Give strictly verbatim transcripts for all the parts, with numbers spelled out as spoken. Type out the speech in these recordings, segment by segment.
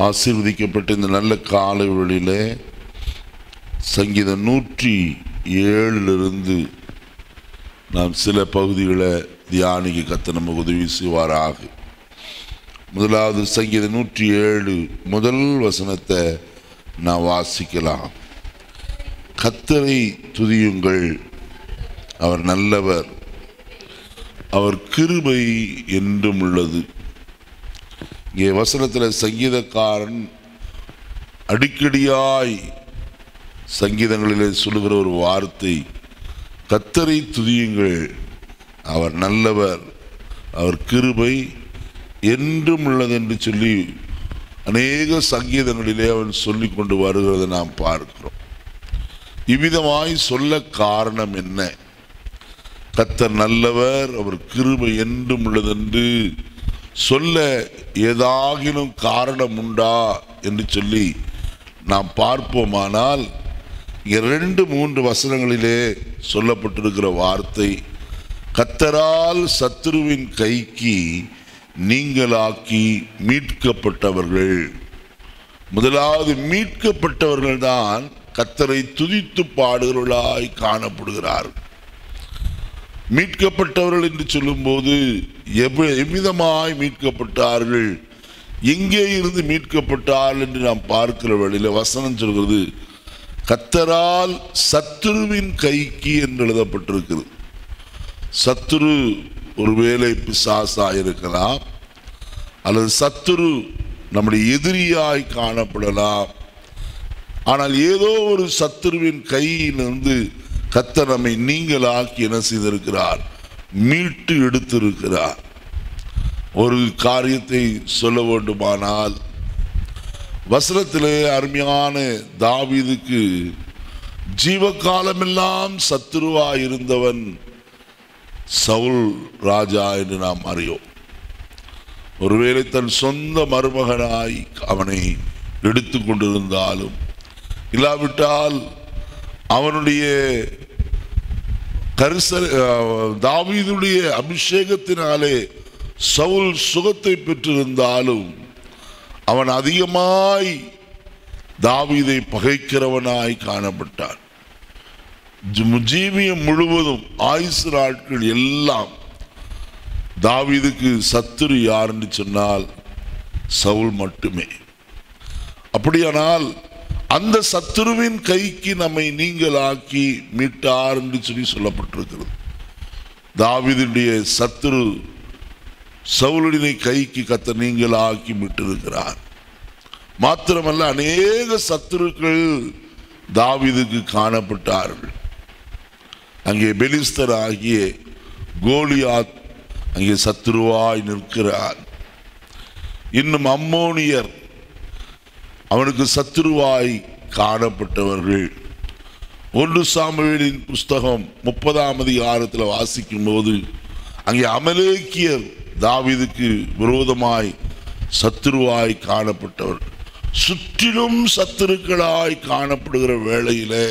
ஆசீர்வதிக்கப்பட்ட இந்த நல்ல காலை வேளையிலே சங்கீதம் நூற்றி ஏழிலிருந்து நாம் சில பகுதிகளை தியானிக்க கர்த்தர் நமக்கு உதவி செய்வாராக. முதலாவது சங்கீதம் நூற்றி ஏழு முதல் வசனத்தை நான் வாசிக்கலாம். கர்த்தரை துதியுங்கள், அவர் நல்லவர், அவர் கிருபை என்றும் உள்ளது. இங்கே வசனத்தில் சங்கீதக்காரன் அடிக்கடியாய் சங்கீதங்களிலே சொல்லுகிற ஒரு வார்த்தை, கர்த்தரை துதியுங்கள், அவர் நல்லவர், அவர் கிருபை என்றும் உள்ளது என்று சொல்லி அநேக சங்கீதங்களிலே அவன் சொல்லி கொண்டு வருகிறதை நாம் பார்க்கிறோம். இவ்விதமாய் சொல்ல காரணம் என்ன? கர்த்தர் நல்லவர், அவர் கிருபை என்றும் உள்ளதென்று சொல்ல ஏதாகிலும் காரணம் உண்டா என்று சொல்லி நாம் பார்ப்போமானால், இரண்டு மூன்று வசனங்களிலே சொல்லப்பட்டிருக்கிற வார்த்தை, கர்த்தரால் சத்துருவின் கைக்கு நீங்களாக்கி மீட்கப்பட்டவர்கள். முதலாவது மீட்கப்பட்டவர்கள் தான் கர்த்தரை துதித்து பாடுகிறவர்களாய் காணப்படுகிறார்கள். மீட்கப்பட்டவர்கள் என்று சொல்லும்போது எவ்விதமாய் மீட்கப்பட்டார்கள், எங்கே இருந்து மீட்கப்பட்டார்கள் என்று நாம் பார்க்கிற வழியில் வசனம் சொல்கிறது, கர்த்தரால் சத்துருவின் கைக்கு என்று எழுதப்பட்டிருக்கிறது. சத்துரு ஒருவேளை பிசாசாய் இருக்கலாம், அல்லது சத்துரு நம்முடைய எதிரியாய் காணப்படலாம். ஆனால் ஏதோ ஒரு சத்துருவின் கையிலிருந்து கர்த்தர் நம்மை நீங்களாக்கி என்ன செய்திருக்கிறார்? மீட்டு எடுத்திருக்கிறார். ஒரு காரியத்தை சொல்ல வேண்டுமானால், வசனத்திலே அருமையான தாவீதுக்கு ஜீவகாலமெல்லாம் சத்துருவாய் இருந்தவன் சவுல் ராஜா என்று நாம் அறியோம். ஒருவேளை தன் சொந்த மருமகனாய் அவனை எடுத்து கொண்டிருந்தாலும், இல்லாவிட்டால் அவனுடைய கரிசல் தாவீதுடைய அபிஷேகத்தினாலே சவுல் சுகத்தை பெற்றிருந்தாலும், அவன் அதிகமாய் தாவீதை பகைக்கிறவனாய் காணப்பட்டான். ஜீவியம் முழுவதும் ஆயுசு நாட்கள் எல்லாம் தாவீதுக்கு சத்துரு யார் என்று சொன்னால் சவுல் மட்டுமே. அப்படியானால் அந்த சத்துருவின் கைக்கு நம்மை நீங்களாக்கி மீட்டார் என்று சொல்லி சொல்லப்பட்டிருக்கிறது. தாவீதுடைய சத்துரு சவுலுடைய கைக்கு கர்த்தர் நீங்களாக்கி மீட்டிருக்கிறார். மாத்திரமல்ல, அநேக சத்துருக்கள் தாவீதுக்கு காணப்பட்டார்கள். அங்கே பெலிஸ்தர் ஆகிய கோலியாத் அங்கே சத்துருவாய் நிற்கிறார். இன்னும் அம்மோனியர் அவனுக்கு சத்துருவாய் காணப்பட்டவர்கள். ஒன்று சாமுவேலின் புஸ்தகம் முப்பதாம் அதிகாரத்தில் வாசிக்கும் போது அங்கே அமலேக்கியர் தாவீதுக்கு விரோதமாய் சத்துருவாய் காணப்பட்டவர்கள். சுற்றிலும் சத்துருக்களாய் காணப்படுகிற வேளையிலே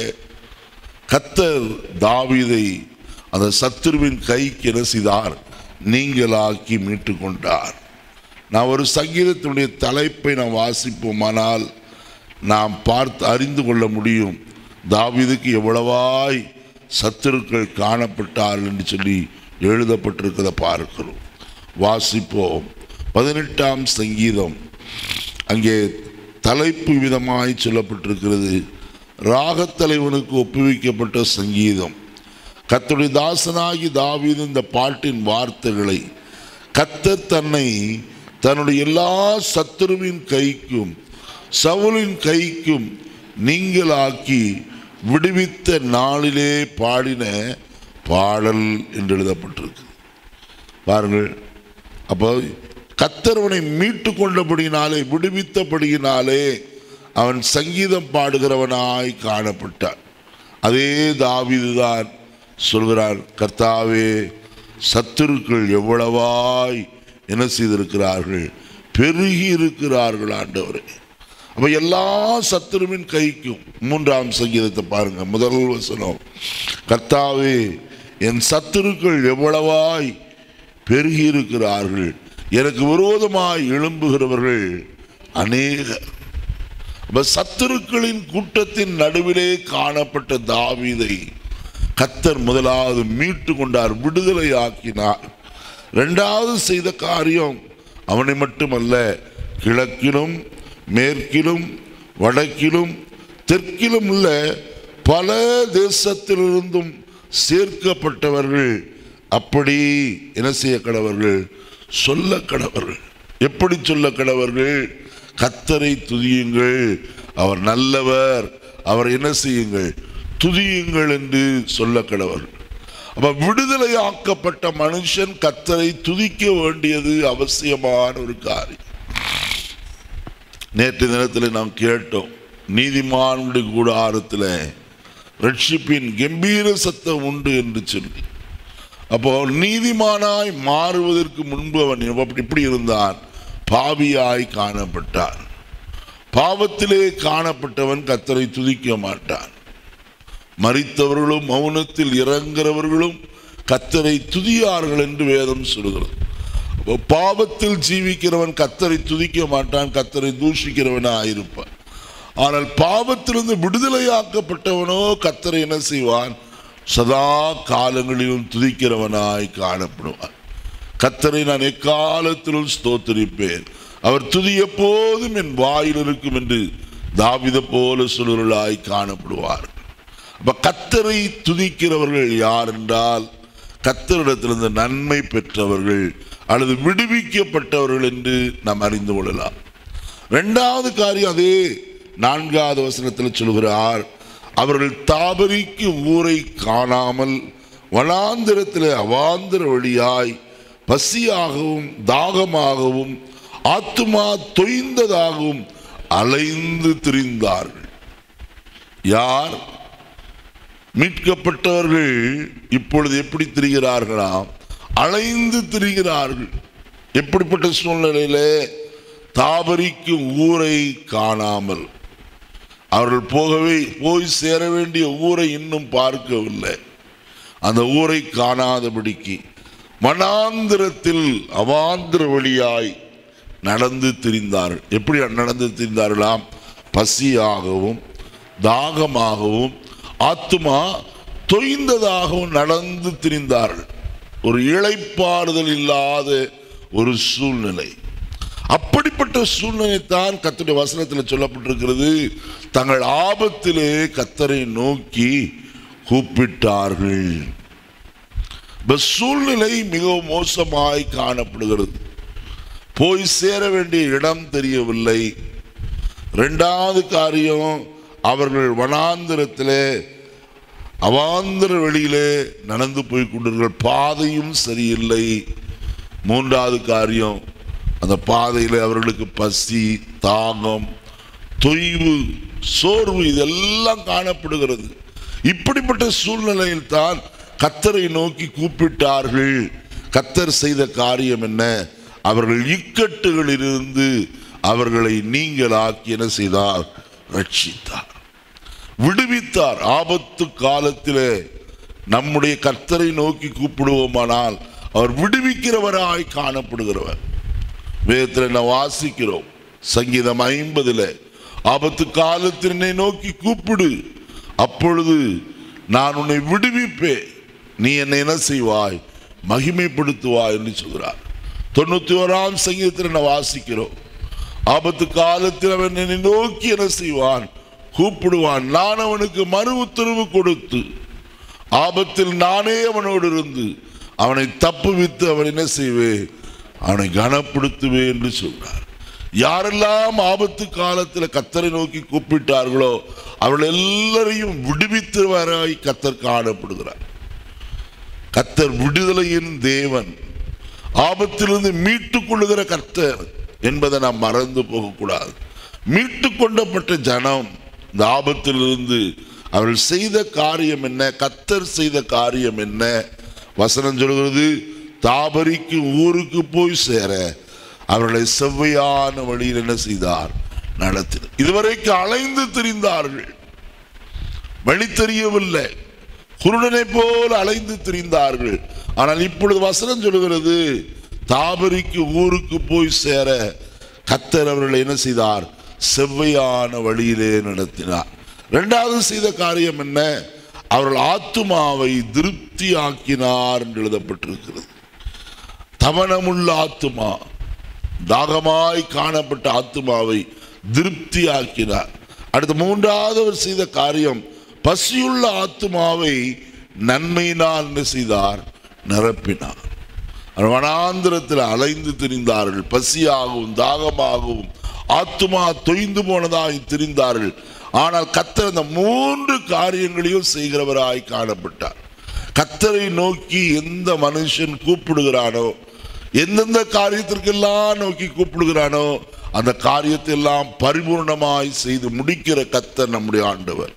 கர்த்தர் தாவீதை அந்த சத்துருவின் கைக்கு என்ன செய்தார்? நீங்களாக்கி மீட்டு கொண்டார். நான் ஒரு சங்கீதத்தினுடைய தலைப்பை நாம் வாசிப்போமானால் நாம் பார்த்து அறிந்து கொள்ள முடியும், தாவீதுக்கு எவ்வளவாய் சத்துருக்கள் காணப்பட்டார்கள் என்று சொல்லி எழுதப்பட்டிருக்கிறத பார்க்கிறோம். வாசிப்போம். பதினெட்டாம் சங்கீதம், அங்கே தலைப்பு விதமாய் சொல்லப்பட்டிருக்கிறது, ராகத்தலைவனுக்கு ஒப்புவிக்கப்பட்ட சங்கீதம். கர்த்தருடைய தாசனாகி தாவீது இந்த பாட்டின் வார்த்தைகளை, கர்த்தர் தன்னை தன்னுடைய எல்லா சத்துருவின் கைக்கும் சவுலின் கைக்கும் நீங்களாக்கி விடுவித்த நாளிலே பாடின பாடல் என்று எழுதப்பட்டிருக்கு. பாருங்கள், அப்போ கர்த்தர்வனை மீட்டு கொண்டபடியினாலே, விடுவித்தபடியினாலே அவன் சங்கீதம் பாடுகிறவனாய் காணப்பட்டான். அதே தாவீதுதான் சொல்கிறார், கர்த்தாவே சத்துருக்கள் எவ்வளவாய் என்ன செய்திருக்கிறார்கள்? பெருகி இருக்கிறார்கள் ஆண்டவரே. அப்ப எல்லா சத்துருவின் கைக்கும், மூன்றாம் சங்கீதத்தை பாருங்க, முதல் வசனம், கர்த்தாவே என் சத்துருக்கள் எவ்வளவாய் பெருகி இருக்கிறார்கள், எனக்கு விரோதமாய் எழும்புகிறவர்கள் அநேகர். சத்துருக்களின் கூட்டத்தின் நடுவிலே காணப்பட்ட தாவீதை கர்த்தர் முதலாவது மீட்டு கொண்டார், விடுதலை ஆக்கினார். இரண்டாவது செய்த காரியம் அவனை மட்டுமல்ல, கிழக்கிலும் மேற்கிலும் வடக்கிலும் தெற்கிலும் உள்ள பல தேசத்திலிருந்தும் சேர்க்கப்பட்டவர்கள் அப்படி என்ன செய்ய கடவர்கள், சொல்ல கடவர்கள். எப்படி சொல்ல கடவர்கள்? கர்த்தரை துதியுங்கள், அவர் நல்லவர், அவர் என்ன செய்யுங்கள், துதியுங்கள் என்று சொல்ல கடவர்கள். அப்ப விடுதலை ஆக்கப்பட்ட மனுஷன் கர்த்தரை துதிக்க வேண்டியது அவசியமான ஒரு காரியம். நேற்று தினத்தில் நாம் கேட்டோம், நீதிமானுடைய கூடாரத்தில் ரட்சிப்பின் கம்பீர சத்தம் உண்டு என்று சொல்லி. அப்போ நீதிமானாய் மாறுவதற்கு முன்பு அவன் இப்படி இருந்தான், பாவியாய் காணப்பட்டான். பாவத்திலே காணப்பட்டவன் கர்த்தரை துதிக்க மாட்டான். மரித்தவர்களும் மௌனத்தில் இறங்குறவர்களும் கர்த்தரை துதியார்கள் என்று வேதம் சொல்கிறது. பாவத்தில் ஜீவிக்கிறவன் கர்த்தரை துதிக்க மாட்டான், கர்த்தரை தூஷிக்கிறவனாயிருப்பான். ஆனால் பாவத்திலிருந்து விடுதலையாக்கப்பட்டவனோ கர்த்தரை என்ன செய்வான், சதா காலங்களிலும் துதிக்கிறவனாய் காணப்படுவான். கர்த்தரை நான் எக்காலத்திலும் ஸ்தோத்திரிப்பேன், அவர் துதி எப்போதும் என் வாயில் இருக்கும் என்று தாவீதை போல சொல்லுவர்களாய் காணப்படுவார். அப்ப கர்த்தரை துதிக்கிறவர்கள் யார் என்றால், கர்த்தரிடத்திலிருந்து நன்மை பெற்றவர்கள் அல்லது விடுவிக்கப்பட்டவர்கள் என்று நாம் அறிந்து கொள்ளலாம். இரண்டாவது காரியம் அதே நான்காவது வசனத்தில் சொல்கிறார், அவர்கள் தாபரிக்கு ஊரை காணாமல் வனாந்திரத்தில் அவாந்திர வழியாய் பசியாகவும் தாகமாகவும் ஆத்துமா தொய்ந்ததாகவும் அலைந்து திரிந்தார்கள். யார்? மீட்கப்பட்டவர்கள் இப்பொழுது எப்படி திரிகிறார்களாம்? அலைந்து திரிகிறார்கள். எப்படிப்பட்ட சூழ்நிலையிலே? தாபரிக்கும் ஊரை காணாமல். அவர்கள் போகவே போய் சேர வேண்டிய ஊரை இன்னும் பார்க்கவில்லை. அந்த ஊரை காணாதபடிக்கு வனாந்திரத்தில் அவாந்திர வழியாய் நடந்து திரிந்தார்கள். எப்படி நடந்து திரிந்தார்களாம்? பசியாகவும் தாகமாகவும் ஆத்துமா தொய்ந்ததாகவும் நடந்து திரிந்தார்கள். ஒரு இளைப்பாறுதல் இல்லாத ஒரு சூழ்நிலை. அப்படிப்பட்ட சூழ்நிலை தான் கர்த்தருடைய வசனத்தில் சொல்லப்பட்டிருக்கிறது. தங்கள் ஆபத்திலே கர்த்தரை நோக்கி கூப்பிட்டார்கள். சூழ்நிலை மிகவும் மோசமாய் காணப்படுகிறது. போய் சேர வேண்டிய இடம் தெரியவில்லை. இரண்டாவது காரியம், அவர்கள் வனாந்திரத்திலே அவாந்திர வெளியிலே நடந்து போய் கொண்டிருக்கிற பாதையும் சரியில்லை. மூன்றாவது காரியம், அந்த பாதையில் அவர்களுக்கு பசி தாகம் தொய்வு சோர்வு இதெல்லாம் காணப்படுகிறது. இப்படிப்பட்ட சூழ்நிலையில் தான் கர்த்தரை நோக்கி கூப்பிட்டார்கள். கர்த்தர் செய்த காரியம் என்ன? அவர்கள் இக்கட்டுகளிலிருந்து அவர்களை நீங்களாக்கி என்ன செய்தார்? ரட்சித்தார், விடுவித்தார். ஆபத்து காலத்திலே நம்முடைய கர்த்தரை நோக்கி கூப்பிடுவோமானால் அவர் விடுவிக்கிறவராய் காணப்படுகிறவர். வேதத்தில் நான் வாசிக்கிறோம், சங்கீதம் ஐம்பதுல, ஆபத்து காலத்தில் என்னை நோக்கி கூப்பிடு, அப்பொழுது நான் உன்னை விடுவிப்பேன், நீ என்னை என்ன செய்வாய்? மகிமைப்படுத்துவாய் என்று சொல்கிறார். தொண்ணூத்தி ஓராம் சங்கீதத்தில் நான் வாசிக்கிறோம், ஆபத்து காலத்தில் அவன் என்னை நோக்கி என்ன செய்வான்? கூப்பிடுவான், நான் அவனுக்கு மறு உத்தரவு கொடுத்து ஆபத்தில் நானே அவனோடு இருந்து அவனை தப்புவித்து அவன் என்ன செய்வேன்? அவனை கனப்படுத்துவேன் என்று சொல்றார். யாரெல்லாம் ஆபத்து காலத்தில் கர்த்தரை நோக்கி கூப்பிட்டார்களோ அவர்கள் எல்லாரையும் விடுவித்தவராய் கர்த்தர் காணப்படுகிறார். கர்த்தர் விடுதலையின் தேவன், ஆபத்திலிருந்து மீட்டுக் கொள்ளுகிற கர்த்தர் என்பதை நாம் மறந்து போகக்கூடாது. மீட்டு கொண்டப்பட்ட ஜனம் இந்த ஆபத்திலிருந்து அவர்கள் செய்த காரியம் என்ன? கர்த்தர் செய்த காரியம் என்ன? வசனம் சொல்கிறது, தாபரிக்கு ஊருக்கு போய் சேர அவர்களை செவ்வையான வழியில் என்ன செய்தார்? நடத்தினார். இதுவரைக்கும் அலைந்து திரிந்தார்கள், வழி தெரியவில்லை, குருடனை போல அலைந்து திரிந்தார்கள். ஆனால் இப்பொழுது வசனம் சொல்கிறது, தாபரிக்கு ஊருக்கு போய் சேர கர்த்தர் அவர்களை என்ன செய்தார்? செவ்வையான வழியிலே நடத்தினார். இரண்டாவது செய்த காரியம் என்ன? அவர்கள் ஆத்துமாவை திருப்தியாக்கினார் என்று எழுதப்பட்டிருக்கிறது. தவனமுள்ள ஆத்துமா, தாகமாய் காணப்பட்ட ஆத்துமாவை திருப்தியாக்கினார். அடுத்த மூன்றாவது அவர் செய்த காரியம், பசியுள்ள ஆத்துமாவை நன்மையினால் என்ன செய்தார்? நிரப்பினார். வனாந்திரத்தில் அலைந்து திரிந்தார்கள், பசியாகவும் தாகமாகவும் ஆத்துமா தொய்ந்து போனதாய் திரிந்தார்கள். ஆனால் கர்த்தர் அந்த மூன்று காரியங்களையும் செய்கிறவராய் காணப்பட்டார். கர்த்தரை நோக்கி எந்த மனுஷன் கூப்பிடுகிறானோ, எந்தெந்த காரியத்திற்கெல்லாம் நோக்கி கூப்பிடுகிறானோ, அந்த காரியத்தை எல்லாம் பரிபூர்ணமாய் செய்து முடிக்கிற கர்த்தர் நம்முடைய ஆண்டவர்.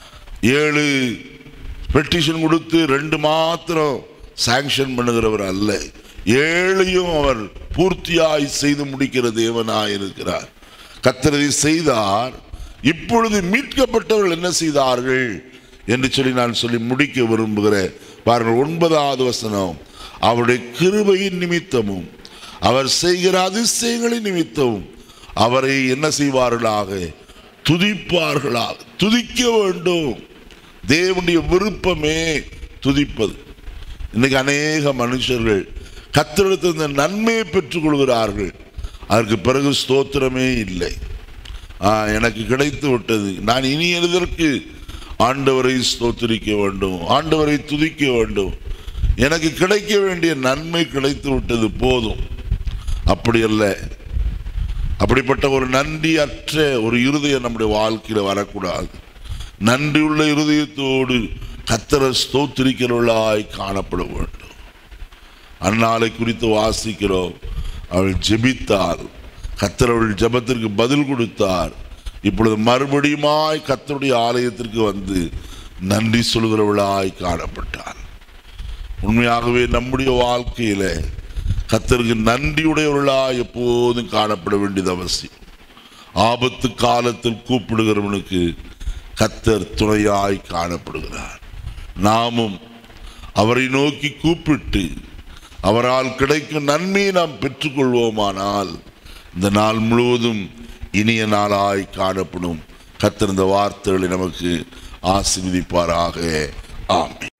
ஏழு பெட்டிஷன் கொடுத்து ரெண்டு மாத்திரம் சாங்ஷன் பண்ணுகிறவர் அல்ல, ஏழையும் அவர் பூர்த்தியாய் செய்து முடிக்கிற தேவனாய் இருக்கிறார். கர்த்தர் இதை செய்தார். இப்பொழுது மீட்கப்பட்டவர்கள் என்ன செய்தார்கள் என்று சொல்லி நான் சொல்லி முடிக்க விரும்புகிறேன். பாருங்கள், ஒன்பதாவது வசனம். அவருடைய கிருபையின் நிமித்தமும் அவர் செய்கிற அதிசயங்களின் நிமித்தமும் அவரை என்ன செய்வார்களாக? துதிப்பார்களாக. துதிக்க வேண்டும். தேவனுடைய விருப்பமே துதிப்பது. இன்னைக்கு அநேக மனுஷர்கள் கர்த்தரிடத்தில் இந்த நன்மையை பெற்றுக் கொள்கிறார்கள், அதற்கு பிறகு ஸ்தோத்திரமே இல்லை. எனக்கு கிடைத்து விட்டது, நான் இனி எதற்கு ஆண்டவரை ஸ்தோத்திரிக்க வேண்டும், ஆண்டவரை துதிக்க வேண்டும், எனக்கு கிடைக்க வேண்டிய நன்மை கிடைத்து விட்டது போதும். அப்படி அல்ல. அப்படிப்பட்ட ஒரு நன்றி அற்ற ஒரு இருதயம் நம்முடைய வாழ்க்கையில் வரக்கூடாது. நன்றியுள்ள இருதயத்தோடு கர்த்தரை ஸ்தோத்திரிக்கிறவர்களாய் காணப்பட வேண்டும். அன்னாளை குறித்து வாசிக்கிறோம். அவள் ஜெபித்தாள், கர்த்தர் அவள் ஜெபத்திற்கு பதில் கொடுத்தார். இப்பொழுது மறுபடியுமாய் கர்த்தருடைய ஆலயத்திற்கு வந்து நன்றி சொல்கிறவளாய் காணப்பட்டார். உண்மையாகவே நம்முடைய வாழ்க்கையில கர்த்தருக்கு நன்றியுடையவர்களாய் எப்போதும் காணப்பட வேண்டியது அவசியம். ஆபத்து காலத்தில் கூப்பிடுகிறவனுக்கு கர்த்தர் துணையாய் காணப்படுகிறார். நாமும் அவரை நோக்கி கூப்பிட்டு அவரால் கிடைக்கும் நன்மையை நாம் பெற்றுக்கொள்வோமானால் இந்த நாள் முழுவதும் இனிய நாளாய் காணப்படும். கர்த்தர் இந்த வார்த்தைகளை நமக்கு ஆசீர்வதிப்பாராக. ஆமென்.